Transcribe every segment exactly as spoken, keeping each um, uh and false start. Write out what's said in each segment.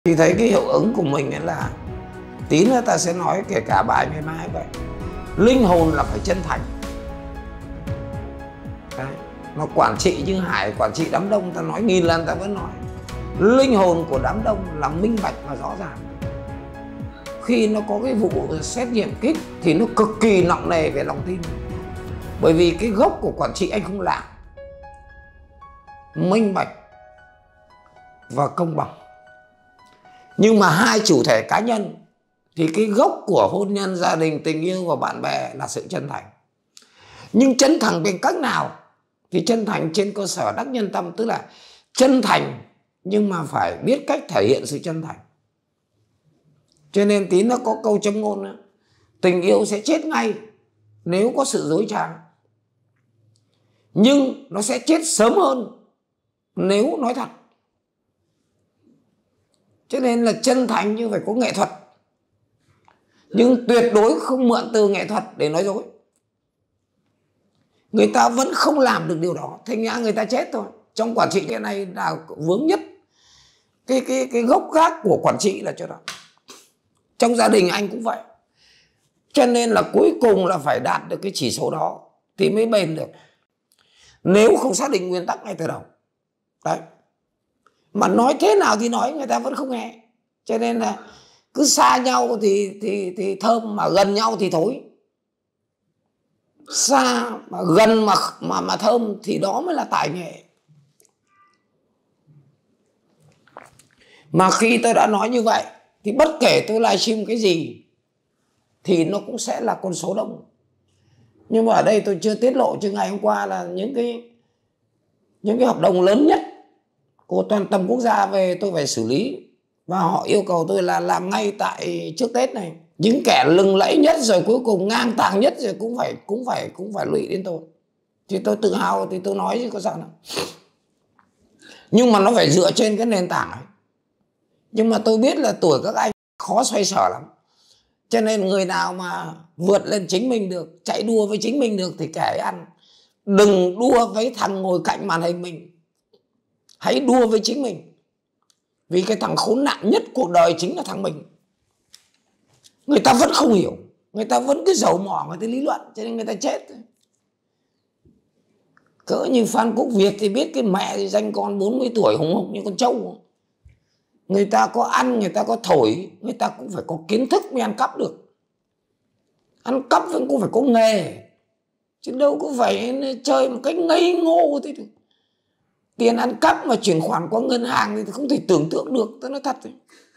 Thì thấy cái hiệu ứng của mình ấy là tí nữa ta sẽ nói, kể cả bài ngày mai vậy. Linh hồn là phải chân thành. Đấy. Mà quản trị như Hải, quản trị đám đông, ta nói nghìn lần ta vẫn nói. Linh hồn của đám đông là minh bạch và rõ ràng. Khi nó có cái vụ xét nghiệm kích thì nó cực kỳ nặng nề về lòng tin. Bởi vì cái gốc của quản trị anh không làm. Minh bạch và công bằng. Nhưng mà hai chủ thể cá nhân thì cái gốc của hôn nhân, gia đình, tình yêu và bạn bè là sự chân thành. Nhưng chân thành bằng cách nào? Thì chân thành trên cơ sở đắc nhân tâm, tức là chân thành nhưng mà phải biết cách thể hiện sự chân thành. Cho nên tí nó có câu châm ngôn nữa: tình yêu sẽ chết ngay nếu có sự dối trá, nhưng nó sẽ chết sớm hơn nếu nói thật. Cho nên là chân thành nhưng phải có nghệ thuật, nhưng tuyệt đối không mượn từ nghệ thuật để nói dối. Người ta vẫn không làm được điều đó, thành ra người ta chết thôi. Trong quản trị cái này là vướng nhất. Cái, cái, cái gốc gác của quản trị là chỗ đó. Trong gia đình anh cũng vậy. Cho nên là cuối cùng là phải đạt được cái chỉ số đó thì mới bền được. Nếu không xác định nguyên tắc ngay từ đầu. Đấy. Mà nói thế nào thì nói, người ta vẫn không nghe. Cho nên là cứ xa nhau thì, thì, thì thơm, mà gần nhau thì thối. Xa mà gần mà, mà, mà thơm thì đó mới là tài nghệ. Mà khi tôi đã nói như vậy thì bất kể tôi livestream cái gì thì nó cũng sẽ là con số đông. Nhưng mà ở đây tôi chưa tiết lộ, chứ ngày hôm qua là những cái những cái hợp đồng lớn nhất của toàn tầm quốc gia về tôi phải xử lý. Và họ yêu cầu tôi là làm ngay tại trước Tết này. Những kẻ lừng lẫy nhất rồi cuối cùng ngang tàng nhất rồi cũng phải cũng phải cũng phải lụy đến tôi. Thì tôi tự hào thì tôi nói chứ có sao nào. Nhưng mà nó phải dựa trên cái nền tảng ấy. Nhưng mà tôi biết là tuổi các anh khó xoay sở lắm. Cho nên người nào mà vượt lên chính mình được, chạy đua với chính mình được thì kẻ ăn. Đừng đua với thằng ngồi cạnh màn hình mình. Hãy đua với chính mình. Vì cái thằng khốn nạn nhất cuộc đời chính là thằng mình. Người ta vẫn không hiểu. Người ta vẫn cứ dầu mỏ, người ta lý luận. Cho nên người ta chết. Cỡ như Phan Quốc Việt thì biết cái mẹ thì danh con bốn mươi tuổi hùng hục như con trâu. Người ta có ăn, người ta có thổi, người ta cũng phải có kiến thức mới ăn cắp được. Ăn cắp vẫn cũng phải có nghề. Chứ đâu có phải chơi một cách ngây ngô thế được. Tiền ăn cắp mà chuyển khoản qua ngân hàng thì không thể tưởng tượng được. Tôi nói thật rồi.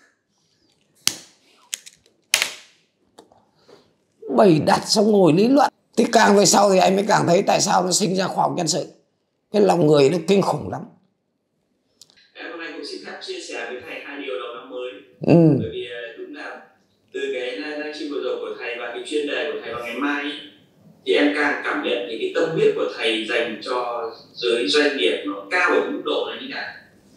Bày đặt xong ngồi lý luận. Thì càng về sau thì anh mới càng thấy tại sao nó sinh ra khoa học nhân sự. Cái lòng người nó kinh khủng lắm. Em hôm nay cũng xin phép chia sẻ với thầy hai điều đầu năm mới. Ừ. Bởi vì đúng là từ cái livestream vừa rồi của thầy và cái chuyên đề của thầy vào ngày mai ấy, thì em càng cảm nhận thì cái tâm huyết của thầy dành cho giới doanh nghiệp nó cao ở mức độ là như nào.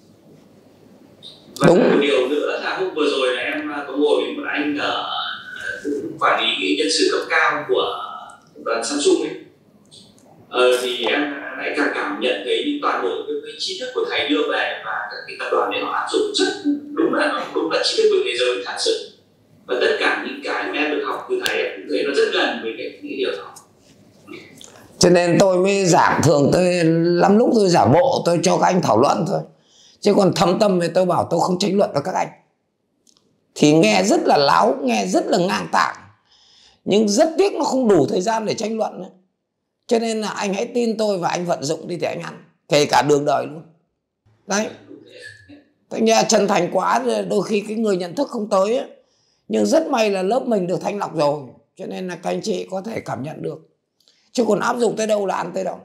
Và đúng. Một điều nữa là hôm vừa rồi là em có ngồi với một anh ở quản lý cái nhân sự cấp cao của đoàn Samsung ấy. Ờ, thì em lại càng cảm nhận thấy toàn bộ cái, cái tri thức của thầy đưa về và các cái tập đoàn để họ áp dụng rất đúng là đúng là tri thức của thế giới thật sự. Và tất cả những cái mà em được học từ thầy em cũng thấy nó rất gần với cái, cái điều đó. Cho nên tôi mới giảng, thường tôi lắm lúc tôi giả bộ tôi cho các anh thảo luận thôi. Chứ còn thâm tâm thì tôi bảo tôi không tranh luận với các anh. Thì nghe rất là láo, nghe rất là ngang tàng. Nhưng rất tiếc nó không đủ thời gian để tranh luận nữa. Cho nên là anh hãy tin tôi và anh vận dụng đi thì anh ăn. Kể cả đường đời luôn. Đấy. Thế nha, chân thành quá đôi khi cái người nhận thức không tới ấy. Nhưng rất may là lớp mình được thanh lọc rồi. Cho nên là các anh chị có thể cảm nhận được. Chứ còn áp dụng tới đâu là ăn tới đâu.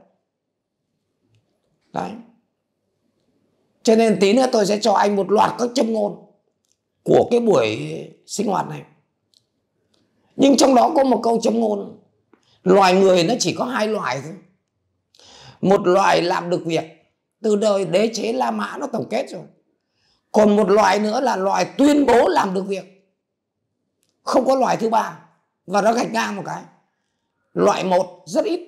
Đấy. Cho nên tí nữa tôi sẽ cho anh một loạt các châm ngôn của cái buổi sinh hoạt này. Nhưng trong đó có một câu châm ngôn. Loài người nó chỉ có hai loài thôi. Một loài làm được việc. Từ đời đế chế La Mã nó tổng kết rồi. Còn một loài nữa là loài tuyên bố làm được việc. Không có loài thứ ba. Và nó gạch ngang một cái. Loại một rất ít.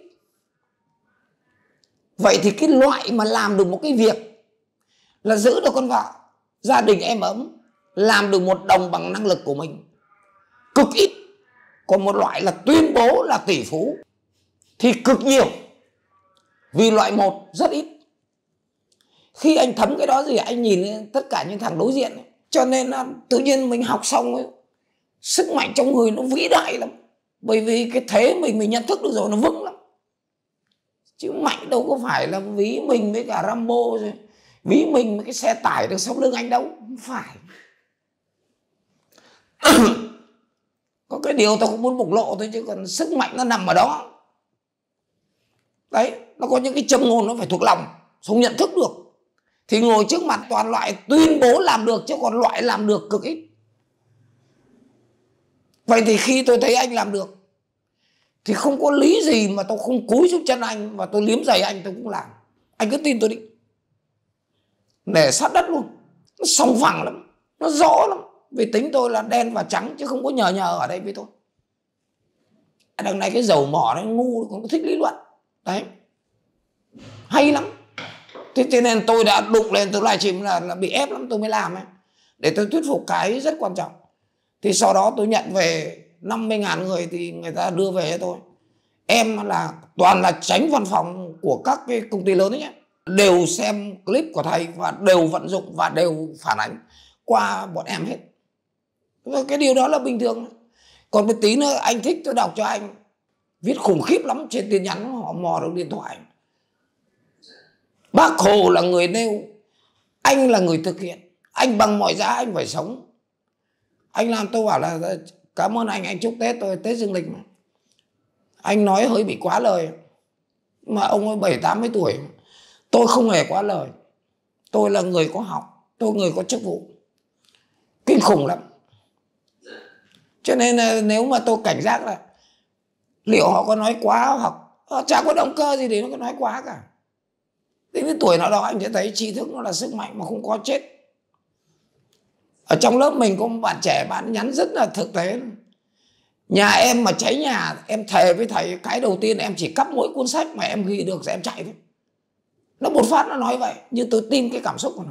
Vậy thì cái loại mà làm được một cái việc là giữ được con vợ, gia đình êm ấm, làm được một đồng bằng năng lực của mình cực ít. Còn một loại là tuyên bố là tỷ phú thì cực nhiều, vì loại một rất ít. Khi anh thấm cái đó gì, anh nhìn tất cả những thằng đối diện ấy. Cho nên là tự nhiên mình học xong ấy, sức mạnh trong người nó vĩ đại lắm. Bởi vì cái thế mình mình nhận thức được rồi, nó vững lắm. Chứ mạnh đâu có phải là ví mình với cả Rambo rồi, ví mình với cái xe tải được sau lưng anh đâu. Không phải. Có cái điều tôi cũng muốn bộc lộ thôi, chứ còn sức mạnh nó nằm ở đó. Đấy, nó có những cái châm ngôn nó phải thuộc lòng, không nhận thức được. Thì ngồi trước mặt toàn loại tuyên bố làm được, chứ còn loại làm được cực ít. Vậy thì khi tôi thấy anh làm được thì không có lý gì mà tôi không cúi xuống chân anh và tôi liếm giày anh, tôi cũng làm. Anh cứ tin tôi đi. Để sát đất luôn. Nó sòng phẳng lắm, nó rõ lắm. Vì tính tôi là đen và trắng, chứ không có nhờ nhờ ở đây với tôi. Đằng này cái dầu mỏ nó ngu, còn thích lý luận. Đấy, hay lắm. Thế cho nên tôi đã đụng lên, tôi livestream là, là bị ép lắm tôi mới làm ấy. Để tôi thuyết phục cái rất quan trọng. Thì sau đó tôi nhận về năm mươi ngàn người thì người ta đưa về cho tôi. Em là toàn là chánh văn phòng của các cái công ty lớn ấy nhé, đều xem clip của thầy và đều vận dụng và đều phản ánh qua bọn em hết. Và cái điều đó là bình thường. Còn một tí nữa anh thích tôi đọc cho anh. Viết khủng khiếp lắm, trên tin nhắn họ mò được điện thoại. Bác Hồ là người nêu, anh là người thực hiện. Anh bằng mọi giá anh phải sống. Anh làm tôi bảo là cảm ơn anh, anh chúc Tết tôi, Tết dương lịch mà. Anh nói hơi bị quá lời. Mà ông ấy bảy tám mươi tuổi. Tôi không hề quá lời. Tôi là người có học, tôi người có chức vụ. Kinh khủng lắm. Cho nên nếu mà tôi cảnh giác là liệu họ có nói quá, hoặc họ chả có động cơ gì để nó có nói quá cả. Đến cái tuổi nào đó anh sẽ thấy tri thức nó là sức mạnh mà không có chết. Ở trong lớp mình có một bạn trẻ, bạn nhắn rất là thực tế. Nhà em mà cháy nhà, em thề với thầy cái đầu tiên em chỉ cắp mỗi cuốn sách mà em ghi được rồi em chạy thôi. Nó một phát nó nói vậy, nhưng tôi tin cái cảm xúc của nó.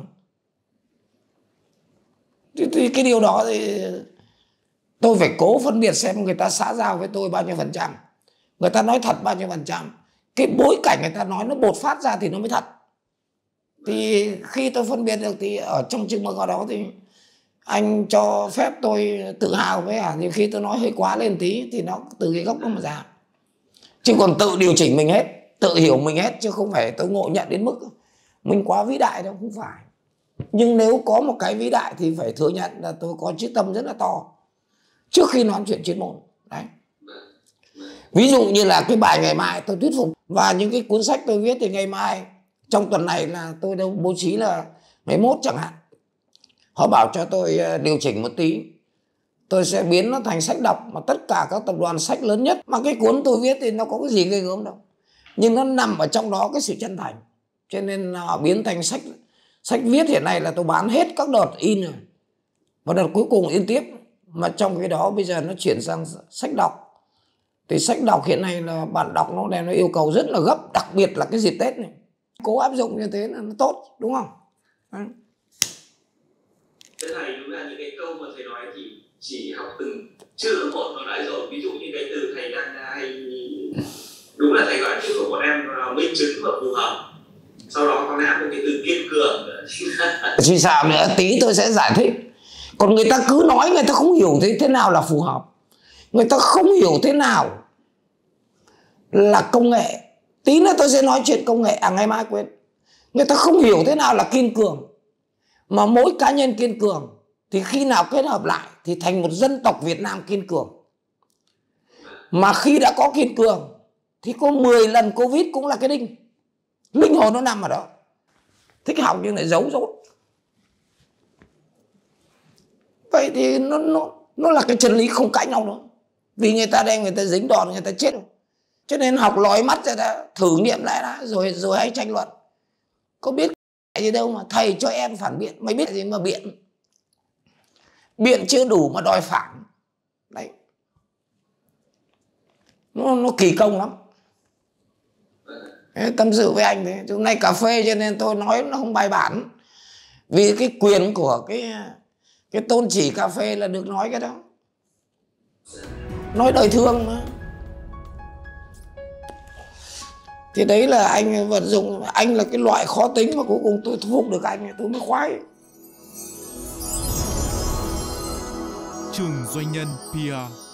Thì, thì cái điều đó thì tôi phải cố phân biệt xem người ta xã giao với tôi bao nhiêu phần trăm, người ta nói thật bao nhiêu phần trăm. Cái bối cảnh người ta nói nó bột phát ra thì nó mới thật. Thì khi tôi phân biệt được thì ở trong chừng mực ở đó thì anh cho phép tôi tự hào với à, nhiều khi tôi nói hơi quá lên tí thì nó từ cái góc đó mà ra. Chứ còn tự điều chỉnh mình hết, tự hiểu mình hết, chứ không phải tôi ngộ nhận đến mức mình quá vĩ đại đâu, không phải. Nhưng nếu có một cái vĩ đại thì phải thừa nhận là tôi có chí tâm rất là to trước khi nói chuyện chuyên môn. Đấy. Ví dụ như là cái bài ngày mai tôi thuyết phục, và những cái cuốn sách tôi viết thì ngày mai trong tuần này là tôi đâu bố trí là ngày mốt chẳng hạn, họ bảo cho tôi điều chỉnh một tí, tôi sẽ biến nó thành sách đọc mà tất cả các tập đoàn sách lớn nhất. Mà cái cuốn tôi viết thì nó có cái gì ghê gớm đâu, nhưng nó nằm ở trong đó cái sự chân thành, cho nên họ biến thành sách sách viết. Hiện nay là tôi bán hết các đợt in rồi, và đợt cuối cùng in tiếp. Mà trong cái đó bây giờ nó chuyển sang sách đọc. Thì sách đọc hiện nay là bạn đọc nó đem nó yêu cầu rất là gấp, đặc biệt là cái dịp Tết này. Cố áp dụng như thế là nó tốt, đúng không? Đấy. Thế thầy, đúng là những cái câu mà thầy nói thì chỉ học từng chữ một nó đã rồi. Ví dụ như cái từ thầy đang hay, đúng là thầy gọi chữ của bọn em minh chứng và phù hợp. Sau đó có lẽ một cái từ kiên cường nữa. Thì sao nữa, tí tôi sẽ giải thích. Còn người ta cứ nói, người ta không hiểu thế, thế nào là phù hợp. Người ta không hiểu thế nào là công nghệ. Tí nữa tôi sẽ nói chuyện công nghệ, à ngày mai quên. Người ta không hiểu thế nào là kiên cường. Mà mỗi cá nhân kiên cường thì khi nào kết hợp lại thì thành một dân tộc Việt Nam kiên cường. Mà khi đã có kiên cường thì có mười lần Covid cũng là cái đinh. Linh hồn nó nằm ở đó. Thích học nhưng lại giấu dốt. Vậy thì nó, nó, nó là cái chân lý không cãi nhau nữa. Vì người ta đem người ta dính đòn, người ta chết. Cho nên học lói mắt ra đã, thử nghiệm lại đã, rồi rồi hãy tranh luận. Có biết gì đâu mà thầy cho em phản biện. Mày biết gì mà biện. Biện chưa đủ mà đòi phản. Đấy. Nó, nó kỳ công lắm. Thế, tâm sự với anh thế. Hôm nay cà phê cho nên tôi nói nó không bài bản. Vì cái quyền của cái Cái tôn chỉ cà phê là được nói cái đó, nói đời thương mà. Thì đấy là anh vận dụng, anh là cái loại khó tính mà cuối cùng tôi thu phục được anh, tôi mới khoái. Trường Doanh nhân pê e rờ